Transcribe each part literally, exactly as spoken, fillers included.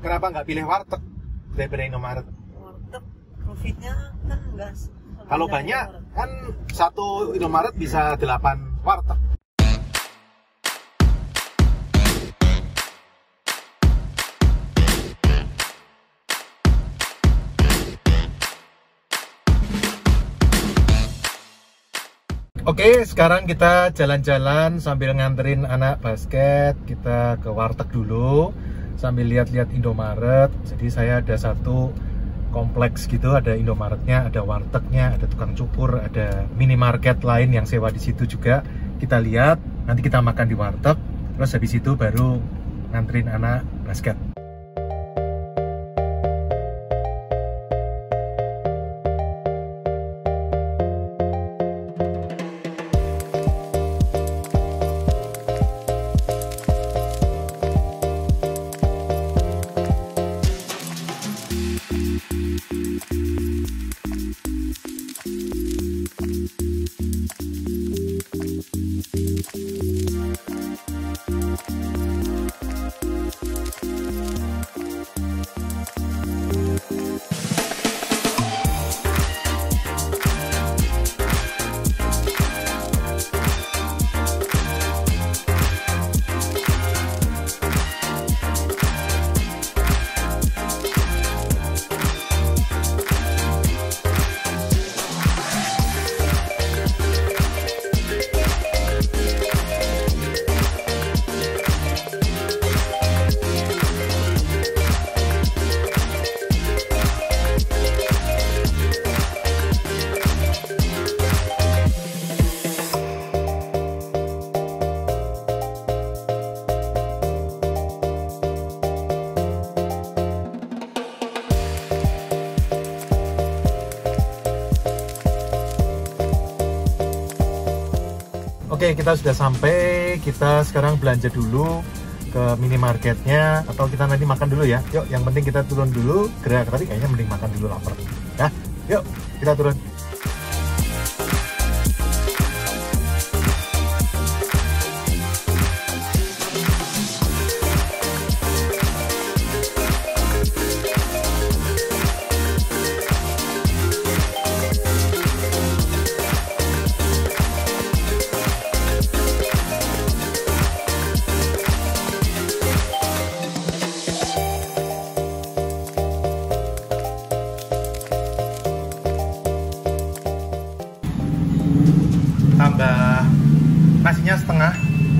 kenapa nggak pilih warteg daripada Indomaret? Warteg profitnya kan enggak. Kalau banyak kan satu Indomaret bisa delapan warteg. Oke, sekarang kita jalan-jalan sambil nganterin anak basket. Kita ke warteg dulu sambil lihat-lihat Indomaret. Jadi saya ada satu kompleks gitu, ada Indomaretnya, ada wartegnya, ada tukang cukur, ada minimarket lain yang sewa di situ juga. Kita lihat, nanti kita makan di warteg, terus habis itu baru nganterin anak basket. Oke, kita sudah sampai. Kita sekarang belanja dulu ke minimarketnya, atau kita nanti makan dulu ya. Yuk, yang penting kita turun dulu. Gerak, tapi kayaknya mending makan dulu, lapar. Ya, yuk kita turun. Tambah nasinya setengah.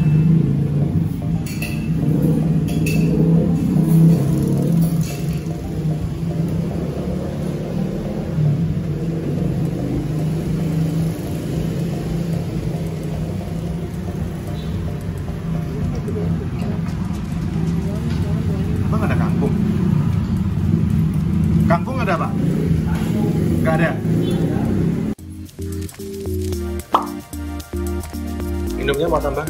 Emang ada kangkung? Kangkung ada, Pak? Nggak ada. Minumnya mau tambah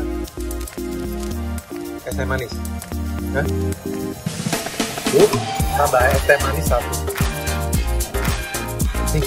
es teh manis? Hah? Uh, tambah es teh manis satu. Nih.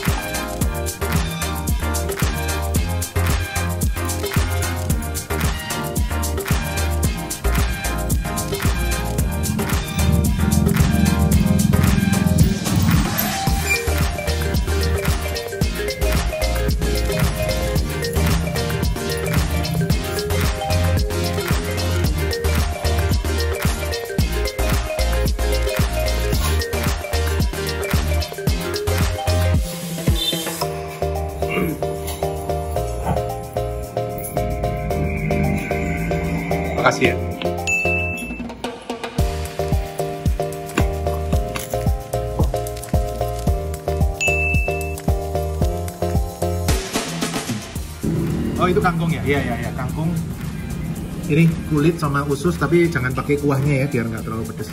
Makasih ya. Oh, itu kangkung ya? Iya, iya, iya, kangkung. Ini kulit sama usus, tapi jangan pakai kuahnya ya, biar nggak terlalu pedes.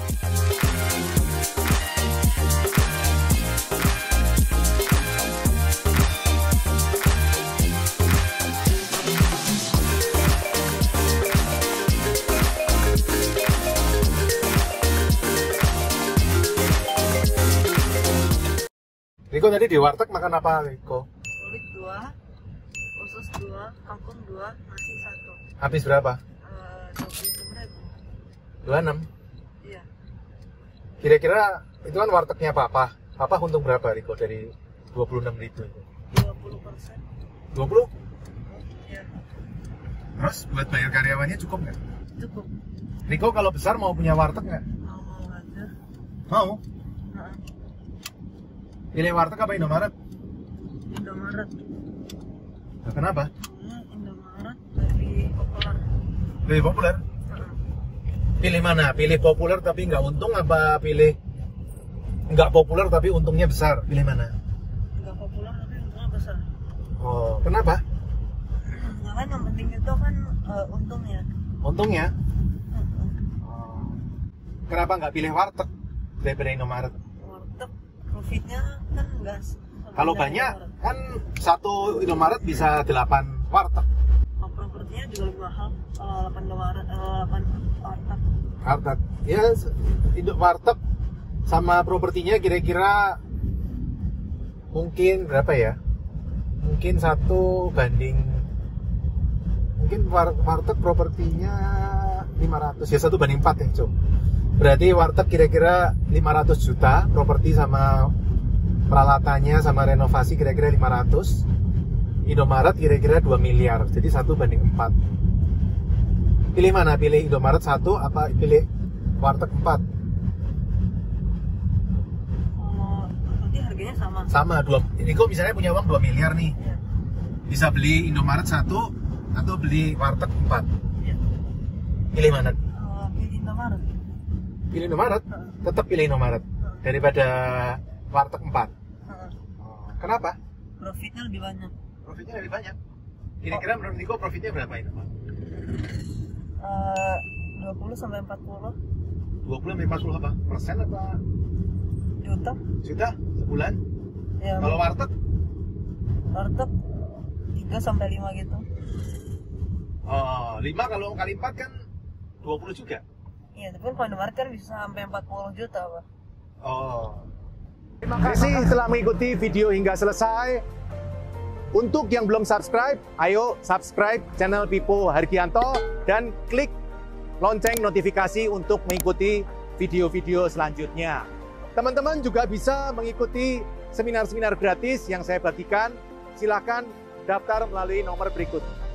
Riko tadi di warteg makan apa, Riko? Kulit dua, usus dua, kangkung dua, nasi satu. Habis berapa? Uh, dua puluh enam ribu. dua puluh enam? Iya. Kira-kira itu kan wartegnya Papa. Papa untung berapa Riko dari dua puluh enam ribu itu? dua puluh persen. dua puluh? Iya. Terus buat bayar karyawannya cukup nggak? Cukup. Riko kalau besar mau punya warteg nggak? Mau mau aja. Mau? Nah, Pilih warteg apa Indomaret? Indomaret. Nah, kenapa? Ini Indomaret lebih populer. Lebih populer? Nah, Pilih mana? Pilih populer tapi nggak untung apa pilih nggak populer tapi untungnya besar? Pilih mana? nggak populer tapi untungnya besar. Oh, kenapa? Ya kan yang penting itu kan eh, untungnya. Untungnya? Heeh. Oh. Kenapa nggak pilih warteg daripada Indomaret? Warteg profitnya kan enggak. Kalau banyak kan satu Indomaret bisa delapan warteg. Propertinya juga lebih mahal kalau delapan Indomaret, eh, delapan warteg. Warteg, ya hidup warteg sama propertinya kira-kira mungkin berapa ya? Mungkin satu banding mungkin war- warteg propertinya lima ratus ya, satu banding empat ya Cuk. Berarti warteg kira-kira lima ratus juta, properti sama peralatannya sama renovasi kira-kira lima ratus. Indomaret kira-kira dua miliar, jadi satu banding empat. Pilih mana? Pilih Indomaret satu apa pilih warteg empat? Kalau nanti harganya sama. Sama, dua. Ini kok misalnya punya uang dua miliar nih, Iya. bisa beli Indomaret satu atau beli warteg empat. Iya. Pilih mana? Eh, pilih Indomaret. Pilih Indomaret? Heeh. Tetap pilih Indomaret Heeh. daripada warteg empat. Heeh. Oh, kenapa? Profitnya lebih banyak. Profitnya lebih banyak. Kira-kira menurut Niko profitnya berapa ini? Eh, dua puluh sampai empat puluh dua puluh sampai empat puluh apa? Persen apa? juta. Juta sebulan? Ya, Kalau warteg? warteg tiga sampai lima gitu. Oh, lima kalau kali empat kan dua puluh juga. Iya, tapi kan kalau Indomaret kan bisa sampai empat puluh juta, Pak. Oh. Terima kasih telah mengikuti video hingga selesai. Untuk yang belum subscribe, ayo subscribe channel Pipo Hargianto dan klik lonceng notifikasi untuk mengikuti video-video selanjutnya. Teman-teman juga bisa mengikuti seminar-seminar gratis yang saya bagikan. Silakan daftar melalui nomor berikut.